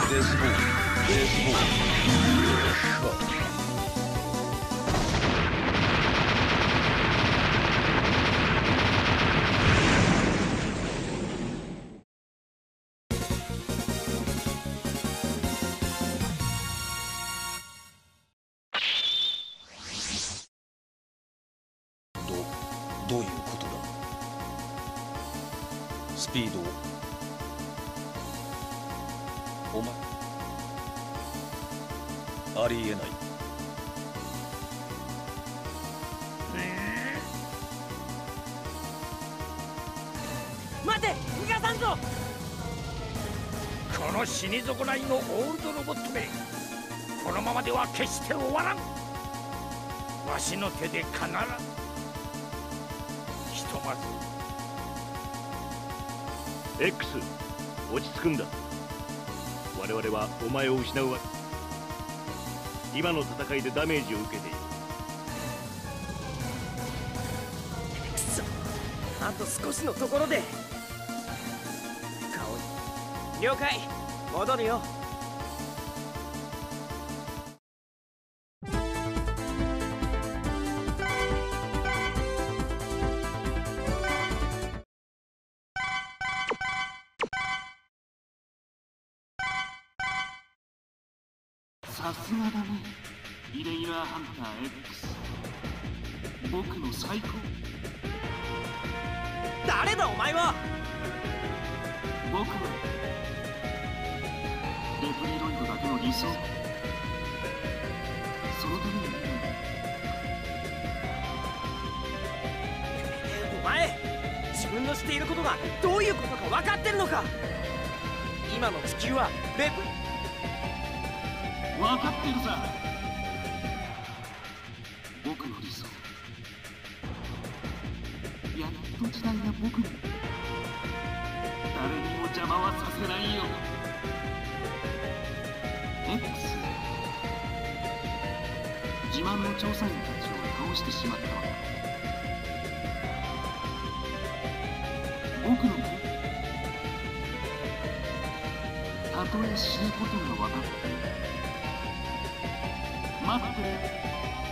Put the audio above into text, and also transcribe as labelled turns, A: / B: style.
A: デスボール、デスボール。どういうことだ。スピードをお前ありえない。
B: 待て、逃がさんぞ。
C: この死に損ないのオールドロボットめ、このままでは決して終わらん。わしの手で必ずひとまず
D: X、 落ち着くんだ。我々はお前を失うわ。今の戦いでダメージを受けている。
B: くそ、あと少しのところで。顔に了解、戻るよ。
E: さすがだね、イレギュラーハンター X。 僕の最高。
B: 誰だお前は。
E: 僕はレプリロイドだけの理想。そのために
B: お前、自分のしていることがどういうことか分かってるのか。今の地球はレプ
E: 分かってるさ。僕の理想、やっと時代が僕に。誰にも邪魔はさせないよ。 X、 自慢の調査員たちを倒してしまったのだ。僕のたとえ死ぬことが分かっている。待ってる。